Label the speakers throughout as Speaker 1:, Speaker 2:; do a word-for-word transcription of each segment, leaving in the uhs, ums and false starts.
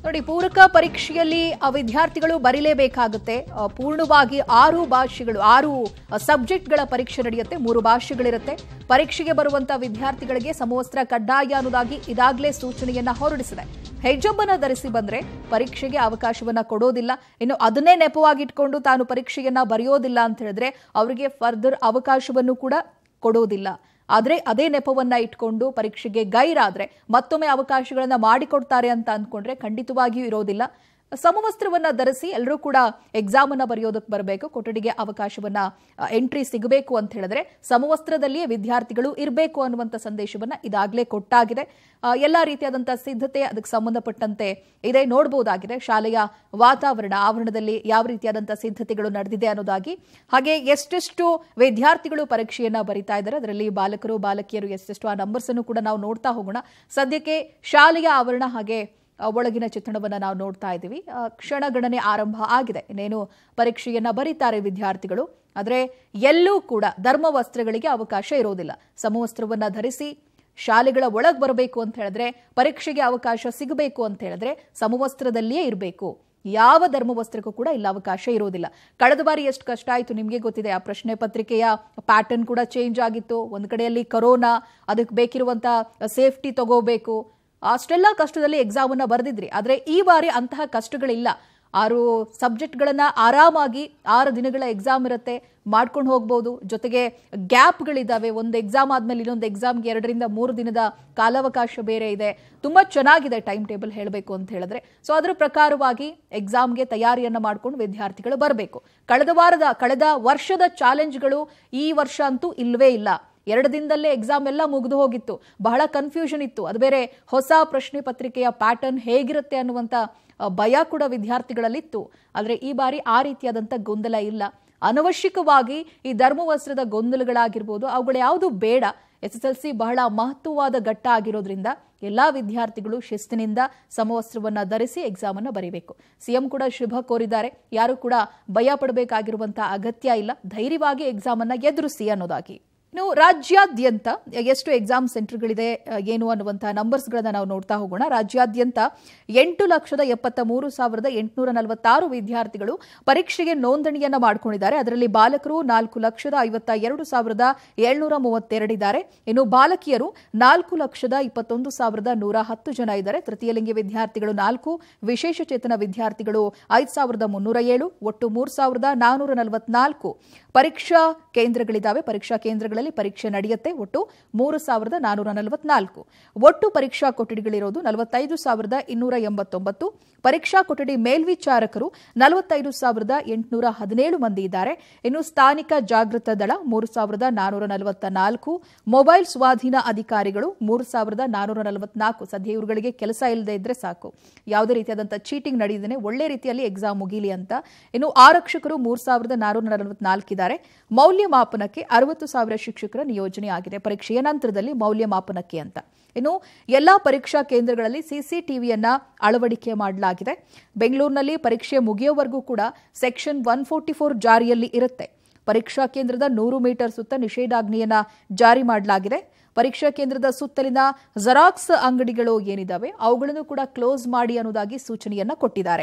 Speaker 1: ನೋಡಿ, ಪೂರಕ ಪರೀಕ್ಷೆಯಲ್ಲಿ ವಿದ್ಯಾರ್ಥಿಗಳು ಬರೀಲೇಬೇಕಾಗುತ್ತೆ. ಪೂರ್ಣವಾಗಿ ಆರು ಭಾಷೆಗಳು ಆರು ಸಬ್ಜೆಕ್ಟ್ಗಳ ಪರೀಕ್ಷೆ ನಡೆಯುತ್ತೆ. ಮೂರು ಭಾಷೆಗಳಿರುತ್ತೆ. ಪರೀಕ್ಷೆಗೆ ಬರುವಂತಹ ವಿದ್ಯಾರ್ಥಿಗಳಿಗೆ ಸಮವಸ್ತ್ರ ಕಡ್ಡಾಯ ಅನ್ನೋದಾಗಿ ಇದಾಗಲೇ ಸೂಚನೆಯನ್ನ ಹೊರಡಿಸಿದೆ. ಹಿಜಾಬ್ ಅನ್ನು ಧರಿಸಿ ಬಂದ್ರೆ ಪರೀಕ್ಷೆಗೆ ಅವಕಾಶವನ್ನ ಕೊಡೋದಿಲ್ಲ. ಇನ್ನು ಅದನ್ನೇ ನೆಪವಾಗಿಟ್ಕೊಂಡು ತಾನು ಪರೀಕ್ಷೆಯನ್ನ ಬರೆಯೋದಿಲ್ಲ ಅಂತ ಹೇಳಿದ್ರೆ ಅವರಿಗೆ ಫರ್ದರ್ ಅವಕಾಶವನ್ನು ಕೂಡ ಕೊಡೋದಿಲ್ಲ. ಆದರೆ ಅದೇ ನೆಪವನ್ನ ಇಟ್ಕೊಂಡು ಪರೀಕ್ಷೆಗೆ ಗೈರಾದ್ರೆ ಮತ್ತೊಮ್ಮೆ ಅವಕಾಶಗಳನ್ನ ಮಾಡಿಕೊಡ್ತಾರೆ ಅಂತ ಅಂದ್ಕೊಂಡ್ರೆ ಖಂಡಿತವಾಗಿಯೂ ಇರೋದಿಲ್ಲ. ಸಮವಸ್ತ್ರವನ್ನ ಧರಿಸಿ ಎಲ್ಲರೂ ಕೂಡ ಎಕ್ಸಾಮ್ ಅನ್ನ ಬರೆಯೋದಕ್ಕೆ ಬರಬೇಕು. ಕೊಠಡಿಗೆ ಅವಕಾಶವನ್ನ ಎಂಟ್ರಿ ಸಿಗಬೇಕು ಅಂತ ಹೇಳಿದ್ರೆ ಸಮವಸ್ತ್ರದಲ್ಲಿಯೇ ವಿದ್ಯಾರ್ಥಿಗಳು ಇರಬೇಕು ಅನ್ನುವಂಥ ಸಂದೇಶವನ್ನ ಇದಾಗಲೇ ಕೊಟ್ಟಾಗಿದೆ. ಎಲ್ಲಾ ರೀತಿಯಾದಂತಹ ಸಿದ್ಧತೆ ಅದಕ್ಕೆ ಸಂಬಂಧಪಟ್ಟಂತೆ ಇದೇ ನೋಡಬಹುದಾಗಿದೆ. ಶಾಲೆಯ ವಾತಾವರಣ ಆವರಣದಲ್ಲಿ ಯಾವ ರೀತಿಯಾದಂತಹ ಸಿದ್ಧತೆಗಳು ನಡೆದಿದೆ ಅನ್ನೋದಾಗಿ, ಹಾಗೆ ಎಷ್ಟೆಷ್ಟು ವಿದ್ಯಾರ್ಥಿಗಳು ಪರೀಕ್ಷೆಯನ್ನ ಬರೀತಾ ಇದ್ದಾರೆ, ಅದರಲ್ಲಿ ಬಾಲಕರು ಬಾಲಕಿಯರು ಎಷ್ಟೆಷ್ಟು ಆ ನಂಬರ್ಸ್ ಅನ್ನು ಕೂಡ ನಾವು ನೋಡ್ತಾ ಹೋಗೋಣ. ಸದ್ಯಕ್ಕೆ ಶಾಲೆಯ ಆವರಣ ಹಾಗೆ ಒಳಗಿನ ಚಿತ್ರಣವನ್ನ ನಾವು ನೋಡ್ತಾ ಇದ್ದೀವಿ. ಕ್ಷಣಗಣನೆ ಆರಂಭ ಆಗಿದೆ. ಇನ್ನೇನು ಪರೀಕ್ಷೆಯನ್ನ ಬರೀತಾರೆ ವಿದ್ಯಾರ್ಥಿಗಳು. ಆದರೆ ಎಲ್ಲೂ ಕೂಡ ಧರ್ಮವಸ್ತ್ರಗಳಿಗೆ ಅವಕಾಶ ಇರೋದಿಲ್ಲ. ಸಮವಸ್ತ್ರವನ್ನ ಧರಿಸಿ ಶಾಲೆಗಳ ಒಳಗೆ ಬರಬೇಕು ಅಂತ ಹೇಳಿದ್ರೆ, ಪರೀಕ್ಷೆಗೆ ಅವಕಾಶ ಸಿಗಬೇಕು ಅಂತ ಹೇಳಿದ್ರೆ ಸಮವಸ್ತ್ರದಲ್ಲಿಯೇ ಇರಬೇಕು. ಯಾವ ಧರ್ಮವಸ್ತ್ರಕ್ಕೂ ಕೂಡ ಇಲ್ಲ ಅವಕಾಶ ಇರೋದಿಲ್ಲ. ಕಳೆದ ಬಾರಿ ಎಷ್ಟು ಕಷ್ಟ ಆಯಿತು ನಿಮಗೆ ಗೊತ್ತಿದೆ. ಆ ಪ್ರಶ್ನೆ ಪತ್ರಿಕೆಯ ಪ್ಯಾಟರ್ನ್ ಕೂಡ ಚೇಂಜ್ ಆಗಿತ್ತು. ಒಂದು ಕಡೆಯಲ್ಲಿ ಕರೋನಾ, ಅದಕ್ಕೆ ಬೇಕಿರುವಂತ ಸೇಫ್ಟಿ ತಗೋಬೇಕು, ಅಷ್ಟೆಲ್ಲ ಕಷ್ಟದಲ್ಲಿ ಎಕ್ಸಾಮ್ ಅನ್ನ ಬರೆದಿದ್ರಿ. ಆದರೆ ಈ ಬಾರಿ ಅಂತಹ ಕಷ್ಟಗಳಿಲ್ಲ. ಆರು ಸಬ್ಜೆಕ್ಟ್ಗಳನ್ನ ಆರಾಮಾಗಿ ಆರು ದಿನಗಳ ಎಕ್ಸಾಮ್ ಇರುತ್ತೆ, ಮಾಡ್ಕೊಂಡು ಹೋಗ್ಬೋದು. ಜೊತೆಗೆ ಗ್ಯಾಪ್ಗಳಿದ್ದಾವೆ. ಒಂದು ಎಕ್ಸಾಮ್ ಆದ್ಮೇಲೆ ಇನ್ನೊಂದು ಎಕ್ಸಾಮ್ಗೆ ಎರಡರಿಂದ ಮೂರು ದಿನದ ಕಾಲಾವಕಾಶ ಬೇರೆ ಇದೆ. ತುಂಬಾ ಚೆನ್ನಾಗಿದೆ ಟೈಮ್ ಟೇಬಲ್ ಹೇಳಬೇಕು ಅಂತ ಹೇಳಿದ್ರೆ. ಸೊ ಅದರ ಪ್ರಕಾರವಾಗಿ ಎಕ್ಸಾಮ್ಗೆ ತಯಾರಿಯನ್ನ ಮಾಡ್ಕೊಂಡು ವಿದ್ಯಾರ್ಥಿಗಳು ಬರಬೇಕು. ಕಳೆದ ವಾರದ ಕಳೆದ ವರ್ಷದ ಚಾಲೆಂಜ್ಗಳು ಈ ವರ್ಷ ಅಂತೂ ಇಲ್ವೇ ಇಲ್ಲ. ಎರಡು ದಿನದಲ್ಲೇ ಎಕ್ಸಾಮ್ ಎಲ್ಲ ಮುಗಿದು ಹೋಗಿತ್ತು. ಬಹಳ ಕನ್ಫ್ಯೂಷನ್ ಇತ್ತು. ಅದು ಬೇರೆ ಹೊಸ ಪ್ರಶ್ನೆ ಪತ್ರಿಕೆಯ ಪ್ಯಾಟರ್ನ್ ಹೇಗಿರುತ್ತೆ ಅನ್ನುವಂಥ ಭಯ ಕೂಡ ವಿದ್ಯಾರ್ಥಿಗಳಲ್ಲಿತ್ತು. ಆದರೆ ಈ ಬಾರಿ ಆ ರೀತಿಯಾದಂಥ ಗೊಂದಲ ಇಲ್ಲ. ಅನವಶ್ಯಕವಾಗಿ ಈ ಧರ್ಮವಸ್ತ್ರದ ಗೊಂದಲಗಳಾಗಿರ್ಬೋದು ಅವುಗಳು ಯಾವುದು ಬೇಡ. ಎಸ್ ಎಸ್ ಎಲ್ ಸಿ ಬಹಳ ಮಹತ್ವವಾದ ಘಟ್ಟ ಆಗಿರೋದ್ರಿಂದ ಎಲ್ಲಾ ವಿದ್ಯಾರ್ಥಿಗಳು ಶಿಸ್ತಿನಿಂದ ಸಮವಸ್ತ್ರವನ್ನ ಧರಿಸಿ ಎಕ್ಸಾಮ್ ಅನ್ನ ಬರೀಬೇಕು. ಸಿಎಂ ಕೂಡ ಶುಭ ಕೋರಿದ್ದಾರೆ. ಯಾರು ಕೂಡ ಭಯ ಪಡಬೇಕಾಗಿರುವಂತಹ ಅಗತ್ಯ ಇಲ್ಲ. ಧೈರ್ಯವಾಗಿ ಎಕ್ಸಾಮ್ ಅನ್ನ ಎದುರಿಸಿ ಅನ್ನೋದಾಗಿ. ಇನ್ನು ರಾಜ್ಯಾದ್ಯಂತ ಎಷ್ಟು ಎಕ್ಸಾಮ್ ಸೆಂಟರ್ಗಳಿದೆ ಏನು ಅನ್ನುವಂತಹ ನಂಬರ್ಸ್ಗಳನ್ನ ನಾವು ನೋಡ್ತಾ ಹೋಗೋಣ. ರಾಜ್ಯಾದ್ಯಂತ ಎಂಟು ಲಕ್ಷದ ಎಪ್ಪತ್ತ ಮೂರು ಸಾವಿರದ ಎಂಟುನೂರ ನಲವತ್ತಾರು ವಿದ್ಯಾರ್ಥಿಗಳು ಪರೀಕ್ಷೆಗೆ ನೋಂದಣಿಯನ್ನ ಮಾಡಿಕೊಂಡಿದ್ದಾರೆ. ಅದರಲ್ಲಿ ಬಾಲಕರು ನಾಲ್ಕು ಲಕ್ಷದ ಐವತ್ತ ಎರಡು ಸಾವಿರದ ಏಳ್ನೂರ ಮೂವತ್ತೆರಡಿದ್ದಾರೆ. ಇನ್ನು ಬಾಲಕಿಯರು ನಾಲ್ಕು ಲಕ್ಷದ ಇಪ್ಪತ್ತೊಂದು ಸಾವಿರದ ನೂರ ಹತ್ತು ಜನ ಇದ್ದಾರೆ. ತೃತೀಯ ಲಿಂಗಿ ವಿದ್ಯಾರ್ಥಿಗಳು ನಾಲ್ಕು, ವಿಶೇಷ ಚೇತನ ವಿದ್ಯಾರ್ಥಿಗಳು ಐದು ಸಾವಿರದ ಮುನ್ನೂರ ಏಳು, ಒಟ್ಟು ಮೂರು ಸಾವಿರದ ನಾನೂರ ನಲವತ್ನಾಲ್ಕು ಪರೀಕ್ಷಾ ಕೇಂದ್ರಗಳಿದ್ದಾವೆ. ಪರೀಕ್ಷಾ ಕೇಂದ್ರಗಳಲ್ಲಿ ಪರೀಕ್ಷೆ ನಡೆಯುತ್ತೆ. ಒಟ್ಟು ಮೂರು ಸಾವಿರದ ನಾನೂರ ನಲವತ್ನಾಲ್ಕು. ಒಟ್ಟು ಪರೀಕ್ಷಾ ಕೊಠಡಿಗಳಿರೋದು ನಲವತ್ತೈದು ಸಾವಿರದ ಇನ್ನೂರ ಎಂಬತ್ತೊಂಬತ್ತು. ಪರೀಕ್ಷಾ ಕೊಠಡಿ ಮೇಲ್ವಿಚಾರಕರು ನಲವತ್ತೈದು ಸಾವಿರದ ಎಂಟುನೂರ ಹದಿನೇಳು ಮಂದಿ ಇದ್ದಾರೆ. ಇನ್ನು ಸ್ಥಾನಿಕ ಜಾಗೃತ ದಳ ಮೂರು ಸಾವಿರದ ನಾನೂರ ನಲವತ್ತ ನಾಲ್ಕು, ಮೊಬೈಲ್ ಸ್ವಾಧೀನ ಅಧಿಕಾರಿಗಳು ಮೂರು ಸಾವಿರದ ನಾನೂರ ನಲವತ್ನಾಲ್ಕು. ಸದ್ಯ ಇವರುಗಳಿಗೆ ಕೆಲಸ ಇಲ್ಲದೆ ಇದ್ರೆ ಸಾಕು, ಯಾವುದೇ ರೀತಿಯಾದಂತಹ ಚೀಟಿಂಗ್ ನಡೆಯದೇನೆ ಒಳ್ಳೆ ರೀತಿಯಲ್ಲಿ ಎಕ್ಸಾಮ್ ಮುಗಿಲಿ ಅಂತ. ಇನ್ನು ಆರಕ್ಷಕರು ಮೂರು ಸಾವಿರದ ನಾನೂರ ನಲವತ್ನಾಲ್ಕು ಇದ್ದಾರೆ. ಮೌಲ್ಯಮಾಪನಕ್ಕೆ ಅರವತ್ತು ಸಾವಿರ ಶಿಕ್ಷಕರ ನಿಯೋಜನೆ ಆಗಿದೆ ಪರೀಕ್ಷೆಯ ನಂತರದಲ್ಲಿ ಮೌಲ್ಯಮಾಪನಕ್ಕೆ ಅಂತ. ಇನ್ನು ಎಲ್ಲಾ ಪರೀಕ್ಷಾ ಕೇಂದ್ರಗಳಲ್ಲಿ ಸಿಸಿಟಿವಿಯನ್ನ ಅಳವಡಿಕೆ ಮಾಡಲಾಗಿದೆ. ಬೆಂಗಳೂರಿನಲ್ಲಿ ಪರೀಕ್ಷೆ ಮುಗಿಯುವವರೆಗೂ ಕೂಡ ಸೆಕ್ಷನ್ ಒನ್ ಫೋರ್ಟಿ ಫೋರ್ ಜಾರಿಯಲ್ಲಿ ಇರುತ್ತೆ. ಪರೀಕ್ಷಾ ಕೇಂದ್ರದ ನೂರು ಮೀಟರ್ ಸುತ್ತ ನಿಷೇಧಾಜ್ಞೆಯನ್ನ ಜಾರಿ ಮಾಡಲಾಗಿದೆ. ಪರೀಕ್ಷಾ ಕೇಂದ್ರದ ಸುತ್ತಲಿನ ಜೆರಾಕ್ಸ್ ಅಂಗಡಿಗಳು ಏನಿದಾವೆ ಅವುಗಳನ್ನು ಕೂಡ ಕ್ಲೋಸ್ ಮಾಡಿ ಅನ್ನೋದಾಗಿ ಸೂಚನೆಯನ್ನ ಕೊಟ್ಟಿದ್ದಾರೆ.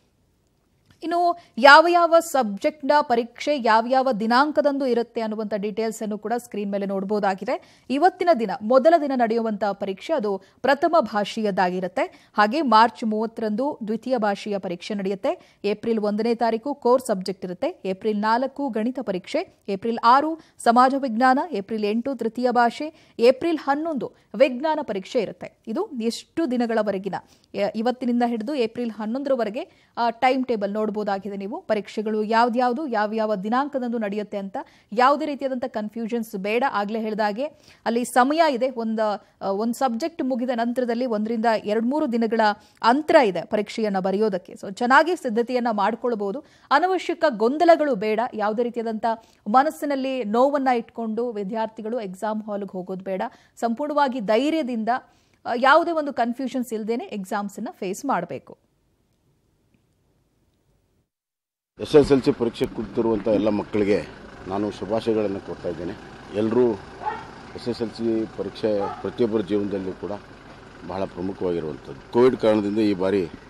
Speaker 1: ಇನ್ನು ಯಾವ ಯಾವ ಸಬ್ಜೆಕ್ಟ್ನ ಪರೀಕ್ಷೆ ಯಾವ ಯಾವ ದಿನಾಂಕದಂದು ಇರುತ್ತೆ ಅನ್ನುವಂಥ ಡೀಟೇಲ್ಸ್ ಅನ್ನು ಕೂಡ ಸ್ಕ್ರೀನ್ ಮೇಲೆ ನೋಡಬಹುದಾಗಿದೆ. ಇವತ್ತಿನ ದಿನ ಮೊದಲ ದಿನ ನಡೆಯುವಂತಹ ಪರೀಕ್ಷೆ ಅದು ಪ್ರಥಮ ಭಾಷೆಯದಾಗಿರುತ್ತೆ. ಹಾಗೆ ಮಾರ್ಚ್ ಮೂವತ್ತರಂದು ದ್ವಿತೀಯ ಭಾಷೆಯ ಪರೀಕ್ಷೆ ನಡೆಯುತ್ತೆ. ಏಪ್ರಿಲ್ ಒಂದನೇ ತಾರೀಕು ಕೋರ್ ಸಬ್ಜೆಕ್ಟ್ ಇರುತ್ತೆ. ಏಪ್ರಿಲ್ ನಾಲ್ಕು ಗಣಿತ ಪರೀಕ್ಷೆ, ಏಪ್ರಿಲ್ ಆರು ಸಮಾಜ ವಿಜ್ಞಾನ, ಏಪ್ರಿಲ್ ಎಂಟು ತೃತೀಯ ಭಾಷೆ, ಏಪ್ರಿಲ್ ಹನ್ನೊಂದು ವಿಜ್ಞಾನ ಪರೀಕ್ಷೆ ಇರುತ್ತೆ. ಇದು ಎಷ್ಟು ದಿನಗಳವರೆಗಿನ, ಇವತ್ತಿನಿಂದ ಹಿಡಿದು ಏಪ್ರಿಲ್ ಹನ್ನೊಂದರವರೆಗೆ ಟೈಮ್ ಟೇಬಲ್ ನೋಡಬಹುದಾಗಿದೆ. ನೀವು ಪರೀಕ್ಷೆಗಳು ಯಾವ್ದ್ಯಾವುದು ಯಾವ ಯಾವ ದಿನಾಂಕದಂದು ನಡೆಯುತ್ತೆ ಅಂತ ಯಾವುದೇ ರೀತಿಯಾದಂತಹ ಕನ್ಫ್ಯೂಷನ್ಸ್ ಬೇಡ. ಆಗ್ಲೇ ಹೇಳಿದಾಗೆ ಅಲ್ಲಿ ಸಮಯ ಇದೆ. ಒಂದು ಒಂದು ಸಬ್ಜೆಕ್ಟ್ ಮುಗಿದ ನಂತರದಲ್ಲಿ ಒಂದರಿಂದ ಎರಡು ಮೂರು ದಿನಗಳ ಅಂತರ ಇದೆ ಪರೀಕ್ಷೆಯನ್ನ ಬರೆಯೋದಕ್ಕೆ. ಸೊ ಚೆನ್ನಾಗಿ ಸಿದ್ಧತೆಯನ್ನ ಮಾಡ್ಕೊಳ್ಬಹುದು. ಅನವಶ್ಯಕ ಗೊಂದಲಗಳು ಬೇಡ. ಯಾವುದೇ ರೀತಿಯಾದಂತಹ ಮನಸ್ಸಿನಲ್ಲಿ ನೋವನ್ನ ಇಟ್ಕೊಂಡು ವಿದ್ಯಾರ್ಥಿಗಳು ಎಕ್ಸಾಮ್ ಹಾಲ್ಗೆ ಹೋಗೋದು ಬೇಡ. ಸಂಪೂರ್ಣವಾಗಿ ಧೈರ್ಯದಿಂದ ಯಾವುದೇ ಒಂದು ಕನ್ಫ್ಯೂಷನ್ಸ್ ಇಲ್ಲದೇನೆ ಎಕ್ಸಾಮ್ಸ್ ಅನ್ನ ಫೇಸ್ ಮಾಡಬೇಕು.
Speaker 2: ಎಸ್ ಎಸ್ ಎಲ್ ಸಿ ಪರೀಕ್ಷೆ ಕೂತಿರುವಂಥ ಎಲ್ಲ ಮಕ್ಕಳಿಗೆ ನಾನು ಶುಭಾಶಯಗಳನ್ನು ಕೊಡ್ತಾ ಇದ್ದೇನೆ. ಎಲ್ಲರೂ ಎಸ್ ಎಸ್ ಎಲ್ ಸಿ ಪರೀಕ್ಷೆ ಪ್ರತಿಯೊಬ್ಬರ ಜೀವನದಲ್ಲೂ ಕೂಡ ಬಹಳ ಪ್ರಮುಖವಾಗಿರುವಂಥದ್ದು. ಕೋವಿಡ್ ಕಾರಣದಿಂದ ಈ ಬಾರಿ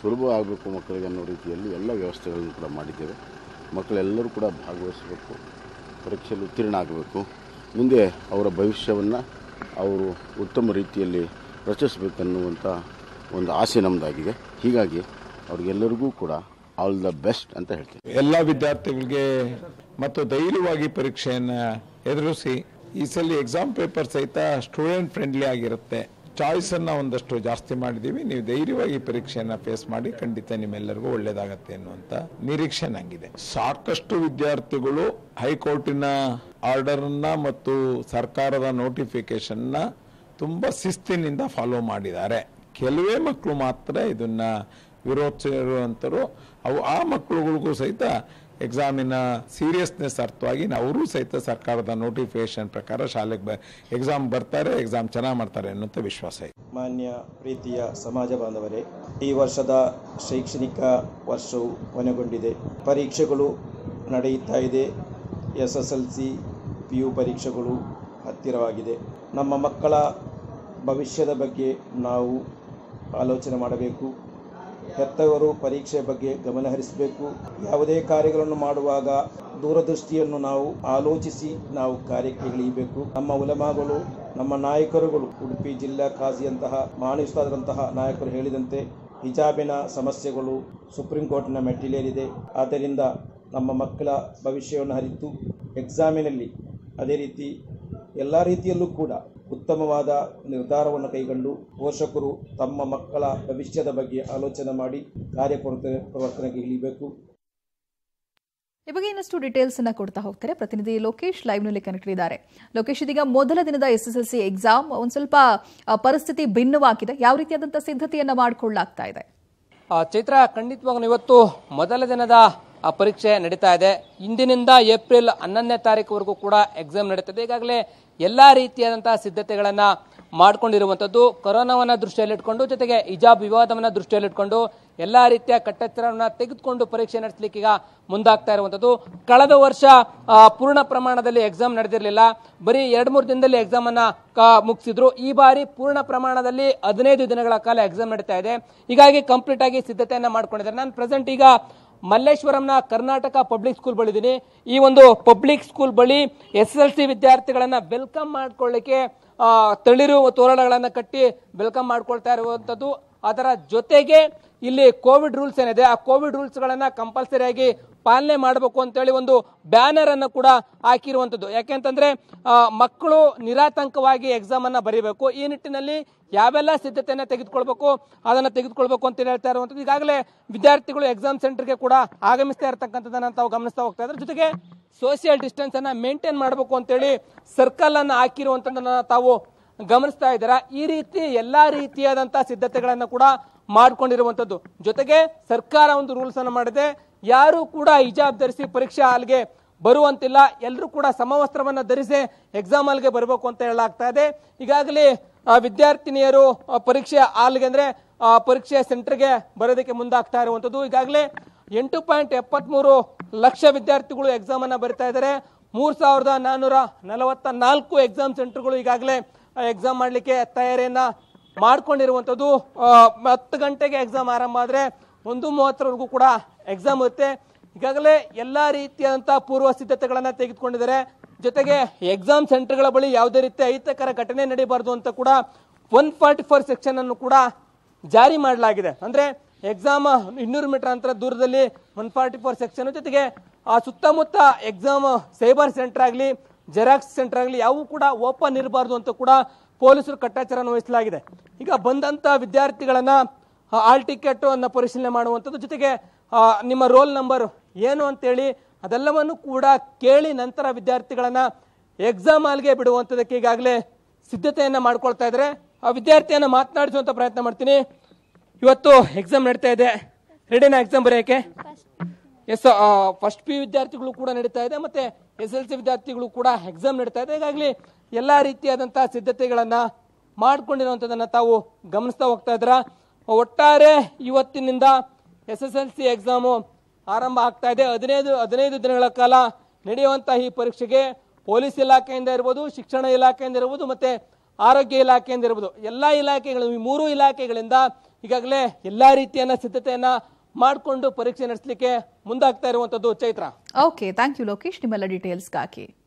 Speaker 2: ಸುಲಭ ಆಗಬೇಕು ಮಕ್ಕಳಿಗೆ ಅನ್ನೋ ರೀತಿಯಲ್ಲಿ ಎಲ್ಲ ವ್ಯವಸ್ಥೆಗಳನ್ನು ಕೂಡ ಮಾಡಿದ್ದೇವೆ. ಮಕ್ಕಳೆಲ್ಲರೂ ಕೂಡ ಭಾಗವಹಿಸಬೇಕು, ಪರೀಕ್ಷೆಯಲ್ಲಿ ಉತ್ತೀರ್ಣ ಆಗಬೇಕು, ಮುಂದೆ ಅವರ ಭವಿಷ್ಯವನ್ನು ಅವರು ಉತ್ತಮ ರೀತಿಯಲ್ಲಿ ರಚಿಸಬೇಕನ್ನುವಂಥ ಒಂದು ಆಸೆ ನಮ್ಮದಾಗಿದೆ. ಹೀಗಾಗಿ ಅವ್ರಿಗೆಲ್ಲರಿಗೂ ಕೂಡ ಆಲ್ ದ ಬೆಸ್ಟ್ ಅಂತ ಹೇಳ್ತೀನಿ.
Speaker 3: ಎಲ್ಲ ವಿದ್ಯಾರ್ಥಿಗಳಿಗೆ ಮತ್ತು ಧೈರ್ಯವಾಗಿ ಪರೀಕ್ಷೆಯನ್ನು ಎದುರಿಸಿ ಈ ಸಲ ಎಕ್ಸಾಮ್ ಪೇಪರ್ ಸಹಿತ ಸ್ಟೂಡೆಂಟ್ ಫ್ರೆಂಡ್ಲಿ ಆಗಿರುತ್ತೆ. ಚಾಯ್ಸ್ ಅನ್ನ ಒಂದಷ್ಟು ಜಾಸ್ತಿ ಮಾಡಿದ್ದೀವಿ. ನೀವು ಧೈರ್ಯವಾಗಿ ಪರೀಕ್ಷೆಯನ್ನ ಫೇಸ್ ಮಾಡಿ, ಖಂಡಿತ ನಿಮ್ಮೆಲ್ಲರಿಗೂ ಒಳ್ಳೇದಾಗತ್ತೆ ಅನ್ನುವಂತ ನಿರೀಕ್ಷೆ ನಂಗಿದೆ. ಸಾಕಷ್ಟು ವಿದ್ಯಾರ್ಥಿಗಳು ಹೈಕೋರ್ಟಿನ ಆರ್ಡರ್ ಅನ್ನ ಮತ್ತು ಸರ್ಕಾರದ ನೋಟಿಫಿಕೇಶನ್ ನ ತುಂಬಾ ಶಿಸ್ತಿನಿಂದ ಫಾಲೋ ಮಾಡಿದ್ದಾರೆ. ಕೆಲವೇ ಮಕ್ಕಳು ಮಾತ್ರ ಇದನ್ನ ವಿರೋಧಿಸಿರುವಂತರು. ಅವು ಆ ಮಕ್ಕಳುಗಳಿಗೂ ಸಹಿತ ಎಕ್ಸಾಮಿನ ಸೀರಿಯಸ್ನೆಸ್ ಅರ್ಥವಾಗಿ ಅವರು ಸಹಿತ ಸರ್ಕಾರದ ನೋಟಿಫಿಕೇಶನ್ ಪ್ರಕಾರ ಶಾಲೆಗೆ ಎಕ್ಸಾಮ್ ಬರ್ತಾರೆ, ಎಕ್ಸಾಮ್ ಚೆನ್ನಾಗಿ ಮಾಡ್ತಾರೆ ಅನ್ನುವಂಥ ವಿಶ್ವಾಸ ಇದೆ.
Speaker 4: ಮಾನ್ಯ ಪ್ರೀತಿಯ ಸಮಾಜ ಬಾಂಧವರೇ, ಈ ವರ್ಷದ ಶೈಕ್ಷಣಿಕ ವರ್ಷವು ಕೊನೆಗೊಂಡಿದೆ. ಪರೀಕ್ಷೆಗಳು ನಡೆಯುತ್ತಾ ಇದೆ. S S L C P U ಪರೀಕ್ಷೆಗಳು ಹತ್ತಿರವಾಗಿದೆ. ನಮ್ಮ ಮಕ್ಕಳ ಭವಿಷ್ಯದ ಬಗ್ಗೆ ನಾವು ಆಲೋಚನೆ ಮಾಡಬೇಕು. ಹೆತ್ತವರು ಪರೀಕ್ಷೆ ಬಗ್ಗೆ ಗಮನ ಹರಿಸಬೇಕು. ಯಾವುದೇ ಕಾರ್ಯಗಳನ್ನು ಮಾಡುವಾಗ ದೂರದೃಷ್ಟಿಯನ್ನು ನಾವು ಆಲೋಚಿಸಿ ನಾವು ಕಾರ್ಯಕ್ಕೆ ಇಳಿಯಬೇಕು. ನಮ್ಮ ಉಲಮಾಗಳು, ನಮ್ಮ ನಾಯಕರುಗಳು, ಉಡುಪಿ ಜಿಲ್ಲಾ ಕಾಜಿಯಂತಹ ಮಾನಿಸ್ತಾದಂತಹ ನಾಯಕರು ಹೇಳಿದಂತೆ ಹಿಜಾಬಿನ ಸಮಸ್ಯೆಗಳು ಸುಪ್ರೀಂ ಕೋರ್ಟ್ನ ಮೆಟ್ಟಿಲೇರಿದೆ. ಆದ್ದರಿಂದ ನಮ್ಮ ಮಕ್ಕಳ ಭವಿಷ್ಯವನ್ನು ಅರಿತು ಎಕ್ಸಾಮಿನಲ್ಲಿ ಅದೇ ರೀತಿ ಎಲ್ಲ ರೀತಿಯಲ್ಲೂ ಕೂಡ ಉತ್ತಮವಾದ ನಿರ್ಧಾರವನ್ನು ಕೈಗೊಂಡು ಪೋಷಕರು ತಮ್ಮ ಮಕ್ಕಳ ಭವಿಷ್ಯದ ಬಗ್ಗೆ ಆಲೋಚನೆ ಮಾಡಿ ಕಾರ್ಯಪ್ರವರ್ತನೆಗೆ ಇಳಿಬೇಕು.
Speaker 1: ಈ ಬಗ್ಗೆ ಇನ್ನಷ್ಟು ಡೀಟೇಲ್ಸ್ ಅನ್ನ ಕೊಡ್ತಾ ಹೋಗ್ತಾರೆ ಪ್ರತಿನಿಧಿ ಲೋಕೇಶ್ ಲೈವ್ ನಲ್ಲಿ ಕನೆಕ್ಟ್ ಇದ್ದಾರೆ. ಲೋಕೇಶ್, ಇದೀಗ ಮೊದಲ ದಿನದ S S L C exam ಒಂದ್ ಸ್ವಲ್ಪ ಪರಿಸ್ಥಿತಿ ಭಿನ್ನವಾಗಿದೆ. ಯಾವ ರೀತಿಯಾದಂತಹ ಸಿದ್ಧತೆಯನ್ನ ಮಾಡಿಕೊಳ್ಳಲಾಗ್ತಾ ಇದೆ?
Speaker 5: ಚೈತ್ರ, ಖಂಡಿತವಾಗ್ಲೂ ಇವತ್ತು ಮೊದಲ ದಿನದ ಪರೀಕ್ಷೆ ನಡೀತಾ ಇದೆ. ಇಂದಿನಿಂದ ಏಪ್ರಿಲ್ ಹನ್ನೊಂದನೇ ತಾರೀಕುವರೆಗೂ ಕೂಡ ಎಕ್ಸಾಮ್ ನಡೀತದೆ. ಈಗಾಗಲೇ ಎಲ್ಲಾ ರೀತಿಯಾದಂತಹ ಸಿದ್ಧತೆಗಳನ್ನ ಮಾಡ್ಕೊಂಡಿರುವಂತದ್ದು ಕೊರೋನಾವನ್ನ ದೃಷ್ಟಿಯಲ್ಲಿಟ್ಕೊಂಡು, ಜೊತೆಗೆ ಹಿಜಾಬ್ ವಿವಾದವನ್ನ ದೃಷ್ಟಿಯಲ್ಲಿಟ್ಕೊಂಡು ಎಲ್ಲಾ ರೀತಿಯ ಕಟ್ಟೆಚ್ಚರವನ್ನ ತೆಗೆದುಕೊಂಡು ಪರೀಕ್ಷೆ ನಡೆಸಲಿಕ್ಕೆ ಈಗ ಮುಂದಾಗ್ತಾ ಇರುವಂತದ್ದು. ಕಳೆದ ವರ್ಷ ಪೂರ್ಣ ಪ್ರಮಾಣದಲ್ಲಿ ಎಕ್ಸಾಮ್ ನಡೆದಿರಲಿಲ್ಲ, ಬರೀ ಎರಡ್ ಮೂರು ದಿನದಲ್ಲಿ ಎಕ್ಸಾಮ್ ಅನ್ನ ಮುಗಿಸಿದ್ರು. ಈ ಬಾರಿ ಪೂರ್ಣ ಪ್ರಮಾಣದಲ್ಲಿ ಹದಿನೈದು ದಿನಗಳ ಕಾಲ ಎಕ್ಸಾಮ್ ನಡೀತಾ ಇದೆ. ಹೀಗಾಗಿ ಕಂಪ್ಲೀಟ್ ಆಗಿ ಸಿದ್ಧತೆಯನ್ನ ಮಾಡ್ಕೊಂಡಿದ್ದಾರೆ. ನಾನು ಪ್ರೆಸೆಂಟ್ ಈಗ ಮಲ್ಲೇಶ್ವರಂನ ಕರ್ನಾಟಕ ಪಬ್ಲಿಕ್ ಸ್ಕೂಲ್ ಬಳಿ ಇದ್ದೀನಿ. ಈ ಒಂದು ಪಬ್ಲಿಕ್ ಸ್ಕೂಲ್ ಬಳಿ ಎಸ್ ಎಲ್ ಸಿ ವಿದ್ಯಾರ್ಥಿಗಳನ್ನ ವೆಲ್ಕಮ್ ಮಾಡ್ಕೊಳ್ಳಿಕ್ಕೆ ತಳಿರು ತೋರಣಗಳನ್ನ ಕಟ್ಟಿ ವೆಲ್ಕಮ್ ಮಾಡ್ಕೊಳ್ತಾ ಇರುವಂತದ್ದು. ಅದರ ಜೊತೆಗೆ ಇಲ್ಲಿ ಕೋವಿಡ್ ರೂಲ್ಸ್ ಏನಿದೆ ಆ ಕೋವಿಡ್ ರೂಲ್ಸ್ ಗಳನ್ನ ಕಂಪಲ್ಸರಿ ಆಗಿ ಪಾಲನೆ ಮಾಡಬೇಕು ಅಂತೇಳಿ ಒಂದು ಬ್ಯಾನರ್ ಅನ್ನು ಕೂಡ ಹಾಕಿರುವಂತದ್ದು. ಯಾಕೆಂತಂದ್ರೆ ಮಕ್ಕಳು ನಿರಾತಂಕವಾಗಿ ಎಕ್ಸಾಮ್ ಅನ್ನ ಬರೀಬೇಕು. ಈ ನಿಟ್ಟಿನಲ್ಲಿ ಯಾವೆಲ್ಲ ಸಿದ್ಧತೆಯನ್ನ ತೆಗೆದುಕೊಳ್ಬೇಕು ಅದನ್ನ ತೆಗೆದುಕೊಳ್ಬೇಕು ಅಂತ ಹೇಳ್ತಾ ಇರುವಂತದ್ದು. ಈಗಾಗಲೇ ವಿದ್ಯಾರ್ಥಿಗಳು ಎಕ್ಸಾಮ್ ಸೆಂಟರ್ಗೆ ಕೂಡ ಆಗಮಿಸ್ತಾ ಇರತಕ್ಕಂಥದ್ದನ್ನ ತಾವು ಗಮನಿಸ್ತಾ ಹೋಗ್ತಾ ಇದ್ದಾರೆ. ಜೊತೆಗೆ ಸೋಷಿಯಲ್ ಡಿಸ್ಟೆನ್ಸ್ ಅನ್ನ ಮೇಂಟೈನ್ ಮಾಡಬೇಕು ಅಂತೇಳಿ ಸರ್ಕಲ್ ಅನ್ನ ಹಾಕಿರುವಂತದನ್ನ ತಾವು ಗಮನಿಸ್ತಾ ಇದ್ದೀರಾ. ಈ ರೀತಿ ಎಲ್ಲಾ ರೀತಿಯಾದಂತಹ ಸಿದ್ಧತೆಗಳನ್ನ ಕೂಡ ಮಾಡ್ಕೊಂಡಿರುವಂತದ್ದು. ಜೊತೆಗೆ ಸರ್ಕಾರ ಒಂದು ರೂಲ್ಸ್ ಅನ್ನು ಮಾಡಿದೆ, ಯಾರು ಕೂಡ ಹಿಜಾಬ್ ಧರಿಸಿ ಪರೀಕ್ಷಾ ಹಾಲ್ಗೆ ಬರುವಂತಿಲ್ಲ, ಎಲ್ಲರೂ ಕೂಡ ಸಮವಸ್ತ್ರವನ್ನ ಧರಿಸಿ ಎಕ್ಸಾಮ್ ಹಾಲ್ಗೆ ಬರಬೇಕು ಅಂತ ಹೇಳಲಾಗ್ತಾ ಇದೆ. ಈಗಾಗಲೇ ವಿದ್ಯಾರ್ಥಿನಿಯರು ಪರೀಕ್ಷೆ ಹಾಲ್ಗೆ ಅಂದ್ರೆ ಪರೀಕ್ಷೆ ಸೆಂಟರ್ಗೆ ಬರೋದಕ್ಕೆ ಮುಂದಾಗ್ತಾ ಇರುವಂತದ್ದು. ಈಗಾಗಲೇ ಎಂಟು ಪಾಯಿಂಟ್ ಎಪ್ಪತ್ತ್ ಮೂರು ಲಕ್ಷ ವಿದ್ಯಾರ್ಥಿಗಳು ಎಕ್ಸಾಮ್ ಅನ್ನ ಬರಿತಾ ಇದ್ದಾರೆ. ಮೂರ್ ಸಾವಿರದ ನಾನ್ನೂರ ನಲವತ್ತ ನಾಲ್ಕು ಎಕ್ಸಾಮ್ ಸೆಂಟರ್ಗಳು ಈಗಾಗಲೇ ಎಕ್ಸಾಮ್ ಮಾಡ್ಲಿಕ್ಕೆ ತಯಾರಿಯನ್ನ ಮಾಡ್ಕೊಂಡಿರುವಂತದ್ದು. ಹತ್ತು ಗಂಟೆಗೆ ಎಕ್ಸಾಮ್ ಆರಂಭ ಆದ್ರೆ ಒಂದು ಮೂವತ್ತರವರೆಗೂ ಕೂಡ ಎಕ್ಸಾಮ್ ಇರುತ್ತೆ. ಈಗಾಗಲೇ ಎಲ್ಲಾ ರೀತಿಯಾದಂತಹ ಪೂರ್ವ ಸಿದ್ಧತೆಗಳನ್ನ ತೆಗೆದುಕೊಂಡಿದ್ದಾರೆ. ಜೊತೆಗೆ ಎಕ್ಸಾಮ್ ಸೆಂಟರ್ಗಳ ಬಳಿ ಯಾವುದೇ ರೀತಿಯ ಅಹಿತಕರ ಘಟನೆ ನಡೀಬಾರದು ಅಂತ ಕೂಡ ಒನ್ ಫಾರ್ಟಿ ಫೋರ್ ಸೆಕ್ಷನ್ ಅನ್ನು ಕೂಡ ಜಾರಿ ಮಾಡಲಾಗಿದೆ. ಅಂದ್ರೆ ಎಕ್ಸಾಮ್ ಇನ್ನೂರು ಮೀಟರ್ ಅಂತರ ದೂರದಲ್ಲಿ ಒನ್ ಫಾರ್ಟಿ ಫೋರ್ ಸೆಕ್ಷನ್, ಜೊತೆಗೆ ಆ ಸುತ್ತಮುತ್ತ ಎಕ್ಸಾಮ್ ಸೈಬರ್ ಸೆಂಟರ್ ಆಗಲಿ ಜೆರಾಕ್ಸ್ ಸೆಂಟರ್ ಆಗಲಿ ಯಾವೂ ಕೂಡ ಓಪನ್ ಇರಬಾರ್ದು ಅಂತ ಕೂಡ ಪೊಲೀಸರು ಕಟ್ಟಾಚಾರವನ್ನು ವಹಿಸಲಾಗಿದೆ. ಈಗ ಬಂದಂತ ವಿದ್ಯಾರ್ಥಿಗಳನ್ನ ಆಲ್ ಟಿಕೆಟ್ ಅನ್ನ ಪರಿಶೀಲನೆ ಮಾಡುವಂಥದ್ದು, ಜೊತೆಗೆ ನಿಮ್ಮ ರೋಲ್ ನಂಬರ್ ಏನು ಅಂತೇಳಿ ಅದೆಲ್ಲವನ್ನು ಕೂಡ ಕೇಳಿ ನಂತರ ವಿದ್ಯಾರ್ಥಿಗಳನ್ನ ಎಕ್ಸಾಮ್ ಹಾಲ್ಗೆ ಬಿಡುವಂಥದಕ್ಕೆ ಈಗಾಗಲೇ ಸಿದ್ಧತೆಯನ್ನ ಮಾಡ್ಕೊಳ್ತಾ ಇದ್ದಾರೆ. ಆ ವಿದ್ಯಾರ್ಥಿಯನ್ನ ಮಾತನಾಡಿಸುವಂತ ಪ್ರಯತ್ನ ಮಾಡ್ತೀನಿ. ಇವತ್ತು ಎಕ್ಸಾಮ್ ನಡೀತಾ ಇದೆ, ರೆಡಿನಾ ಎಕ್ಸಾಮ್ ಬರೆಯಕ್ಕೆ? ಎಸ್, ಫಸ್ಟ್ ಪಿ ವಿದ್ಯಾರ್ಥಿಗಳು ಕೂಡ ನಡೀತಾ ಇದೆ, ಮತ್ತೆ ಎಸ್ ಎಲ್ ಸಿ ವಿದ್ಯಾರ್ಥಿಗಳು ಕೂಡ ಎಕ್ಸಾಮ್ ನಡೀತಾ ಇದೆ. ಈಗಾಗಲೇ ಎಲ್ಲಾ ರೀತಿಯಾದಂತಹ ಸಿದ್ಧತೆಗಳನ್ನ ಮಾಡ್ಕೊಂಡಿರುವಂತದನ್ನ ತಾವು ಗಮನಿಸ್ತಾ ಹೋಗ್ತಾ ಇದ್ರ. ಒಟ್ಟಾರೆ ಇವತ್ತಿನಿಂದ S S L C exam ಆರಂಭ ಆಗ್ತಾ ಇದೆ. ಹದಿನೈದು ಹದಿನೈದು ದಿನಗಳ ಕಾಲ ನಡೆಯುವಂತಹ ಈ ಪರೀಕ್ಷೆಗೆ ಪೊಲೀಸ್ ಇಲಾಖೆಯಿಂದ ಇರ್ಬೋದು, ಶಿಕ್ಷಣ ಇಲಾಖೆಯಿಂದ ಇರ್ಬೋದು, ಮತ್ತೆ ಆರೋಗ್ಯ ಇಲಾಖೆಯಿಂದ ಇರ್ಬೋದು, ಎಲ್ಲಾ ಇಲಾಖೆಗಳು, ಈ ಮೂರು ಇಲಾಖೆಗಳಿಂದ ಈಗಾಗಲೇ ಎಲ್ಲಾ ರೀತಿಯನ್ನ ಸಿದ್ಧತೆಯನ್ನ ಮಾಡಿಕೊಂಡು ಪರೀಕ್ಷೆ ನಡೆಸಲಿಕ್ಕೆ ಮುಂದಾಗ್ತಾ ಇರುವಂತದ್ದು. Chaitra.
Speaker 1: Okay, thank you Lokesh ನಿಮ್ಮೆಲ್ಲ ಡೀಟೇಲ್ಸ್ಗಾಗಿ.